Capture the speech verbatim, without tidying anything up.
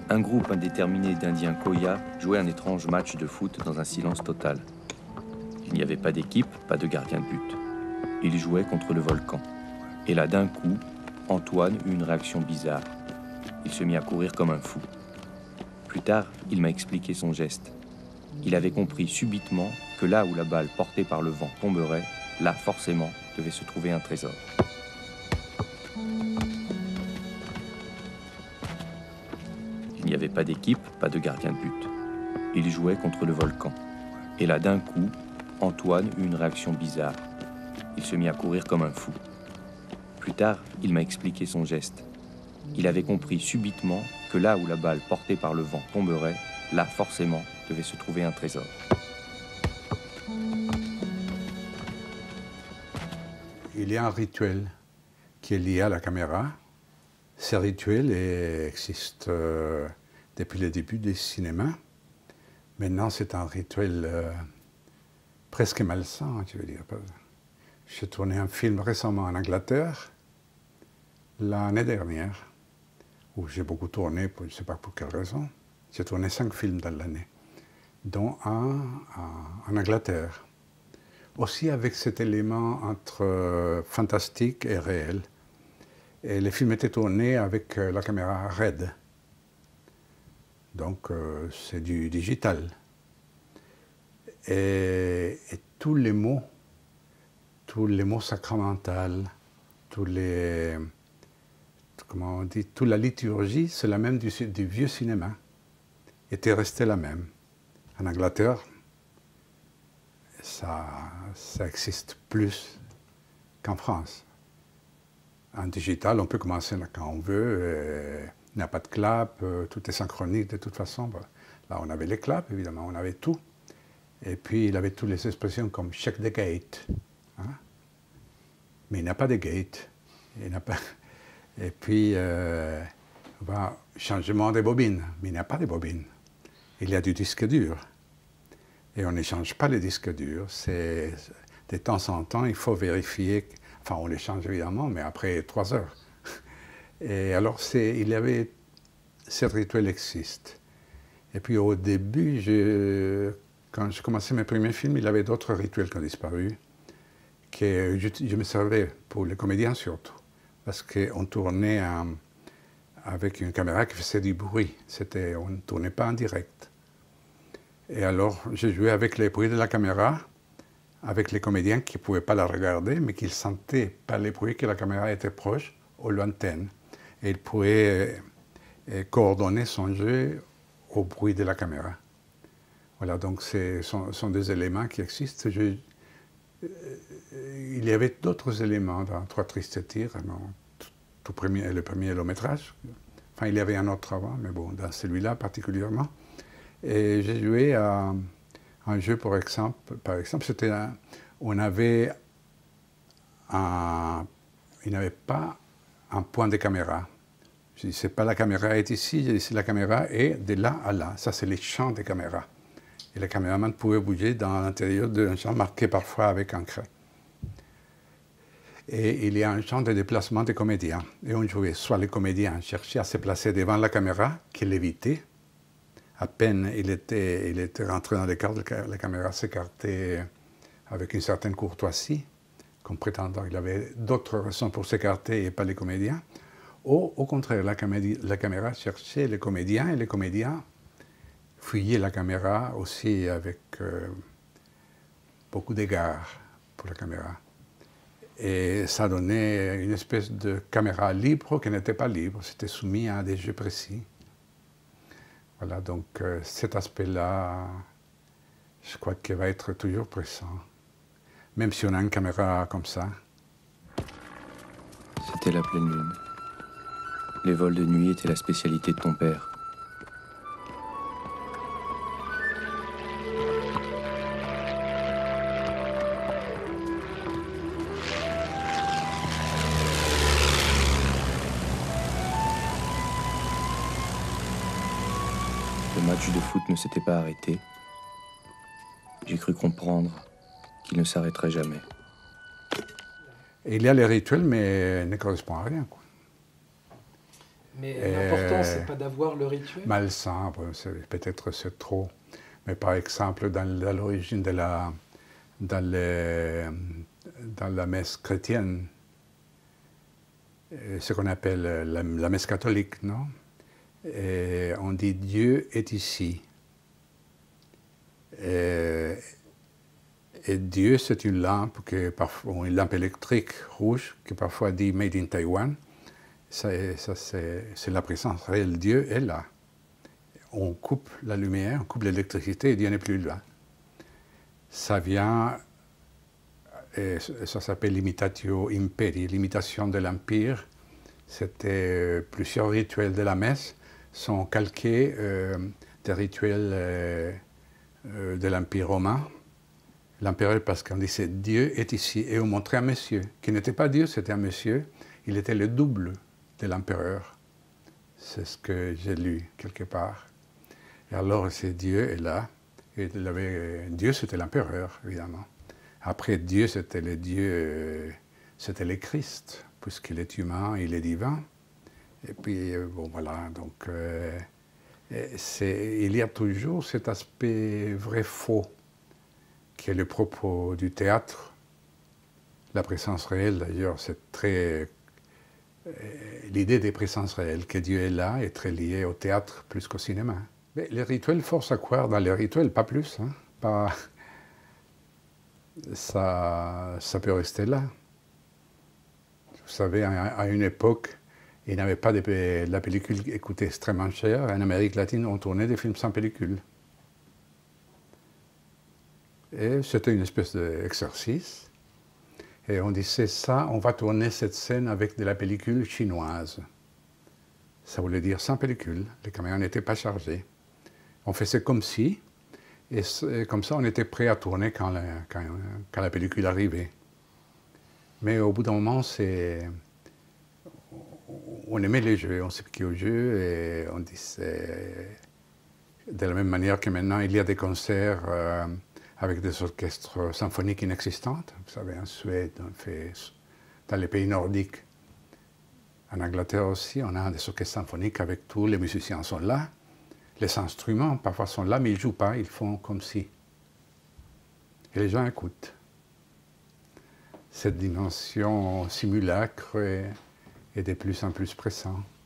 Un groupe indéterminé d'Indiens Khoya jouait un étrange match de foot dans un silence total. Il n'y avait pas d'équipe, pas de gardien de but. Ils jouaient contre le volcan. Et là, d'un coup, Antoine eut une réaction bizarre. Il se mit à courir comme un fou. Plus tard, il m'a expliqué son geste. Il avait compris subitement que là où la balle portée par le vent tomberait, là, forcément, devait se trouver un trésor. Il n'y avait pas d'équipe, pas de gardien de but. Ils jouaient contre le volcan. Et là, d'un coup, Antoine eut une réaction bizarre. Il se mit à courir comme un fou. Plus tard, il m'a expliqué son geste. Il avait compris subitement que là où la balle portée par le vent tomberait, là, forcément, devait se trouver un trésor. Il y a un rituel qui est lié à la caméra. Ce rituel est, existe euh, depuis le début du cinéma. Maintenant, c'est un rituel euh, presque malsain, je veux dire. J'ai tourné un film récemment en Angleterre, l'année dernière, où j'ai beaucoup tourné, pour, je ne sais pas pour quelle raison. J'ai tourné cinq films dans l'année, dont un en Angleterre. Aussi avec cet élément entre euh, fantastique et réel. Et le film était tourné avec euh, la caméra RED. Donc euh, c'est du digital. Et, et tous les mots, tous les mots sacramentaux, tous les, comment on dit, toute la liturgie, c'est la même du, du vieux cinéma. Était restée la même. En Angleterre, ça, ça existe plus qu'en France. En digital, on peut commencer quand on veut, il n'y a pas de clap, tout est synchronique de toute façon. Là, on avait les claps, évidemment, on avait tout. Et puis, il avait toutes les expressions comme « check the gate hein ». Mais il n'y a pas de gate. Il n'y a pas... Et puis, euh, bah, changement des bobines. Mais il n'y a pas de bobines. Il y a du disque dur. Et on ne change pas les disques durs. C'est, de temps en temps, il faut vérifier. Enfin, on les change évidemment, mais après trois heures. Et alors, c'est, il y avait... Ce rituel existe. Et puis, au début, je, quand je commençais mes premiers films, il y avait d'autres rituels qui ont disparu. Que je, je me servais pour les comédiens surtout. Parce qu'on tournait un, avec une caméra qui faisait du bruit. C'était, on ne tournait pas en direct. Et alors, j'ai joué avec les bruits de la caméra, avec les comédiens qui ne pouvaient pas la regarder, mais qui sentaient par les bruits que la caméra était proche ou lointaine. Et ils pouvaient euh, coordonner son jeu au bruit de la caméra. Voilà, donc ce sont, sont des éléments qui existent. Je, euh, il y avait d'autres éléments dans Trois tristes tirs, tout, tout premier, le premier long métrage. Enfin, il y avait un autre avant, mais bon, dans celui-là particulièrement. Et j'ai joué à un jeu, par exemple, par exemple c'était un, on avait un, il n'avait pas un point de caméra. Je dis, c'est pas la caméra est ici, je dis, la caméra est de là à là. Ça, c'est les champs de caméra. Et le caméraman pouvait bouger dans l'intérieur d'un champ marqué parfois avec un craie. Et il y a un champ de déplacement des comédiens. Et on jouait, soit les comédiens cherchaient à se placer devant la caméra, qui l'évitait. À peine il était, il était rentré dans l'écart, la caméra s'écartait avec une certaine courtoisie, comme prétendant qu'il avait d'autres raisons pour s'écarter et pas les comédiens. Ou au contraire, la, caméra, la caméra cherchait les comédiens et les comédiens fuyaient la caméra aussi avec euh, beaucoup d'égards pour la caméra. Et ça donnait une espèce de caméra libre qui n'était pas libre, c'était soumis à des jeux précis. Voilà, donc euh, cet aspect-là, je crois qu'il va être toujours présent, même si on a une caméra comme ça. C'était la pleine lune. Les vols de nuit étaient la spécialité de ton père. Le match de foot ne s'était pas arrêté. J'ai cru comprendre qu'il ne s'arrêterait jamais. Et il y a les rituels, mais ne correspondent à rien, quoi. Mais l'important, c'est pas d'avoir le rituel. Malsain, peut-être c'est trop. Mais par exemple, dans, dans l'origine de la, dans, les, dans la messe chrétienne, ce qu'on appelle la, la messe catholique, non? Et on dit Dieu est ici. Et, et Dieu, c'est une lampe, que parfois, une lampe électrique rouge, qui parfois dit Made in Taiwan. Ça, ça c'est la présence réelle. Dieu est là. On coupe la lumière, on coupe l'électricité et Dieu n'est plus là. Ça vient, et ça s'appelle l'imitatio imperi, l'imitation de l'Empire. C'était plusieurs rituels de la messe sont calqués euh, des rituels euh, euh, de l'Empire romain. L'empereur, parce qu'on disait Dieu est ici, et on montrait un monsieur, qui n'était pas Dieu, c'était un monsieur, il était le double de l'empereur. C'est ce que j'ai lu quelque part. Et alors, c'est Dieu est là, et il avait, Dieu c'était l'empereur, évidemment. Après, Dieu c'était le Dieu, c'était le Christ, puisqu'il est humain, il est divin. Et puis, bon, voilà, donc, euh, il y a toujours cet aspect vrai-faux, qui est le propos du théâtre. La présence réelle, d'ailleurs, c'est très... Euh, l'idée des présences réelles, que Dieu est là, est très liée au théâtre plus qu'au cinéma. Mais les rituels forcent à croire dans les rituels, pas plus. Hein, pas... Ça, ça peut rester là. Vous savez, à, à une époque, il n'y avait pas de... La pellicule qui coûtait extrêmement cher. En Amérique latine, on tournait des films sans pellicule. Et c'était une espèce d'exercice. Et on disait ça, on va tourner cette scène avec de la pellicule chinoise. Ça voulait dire sans pellicule. Les caméras n'étaient pas chargées. On faisait comme si, et, et comme ça on était prêt à tourner quand la, quand, quand la pellicule arrivait. Mais au bout d'un moment, c'est... on aimait les jeux, on s'est piqué au jeu et on disait... De la même manière que maintenant, il y a des concerts euh, avec des orchestres symphoniques inexistants. Vous savez, en Suède, on fait dans les pays nordiques. En Angleterre aussi, on a des orchestres symphoniques avec tous les musiciens sont là. Les instruments, parfois, sont là, mais ils ne jouent pas, ils font comme si. Et les gens écoutent. Cette dimension simulacre est, est de plus en plus pressante.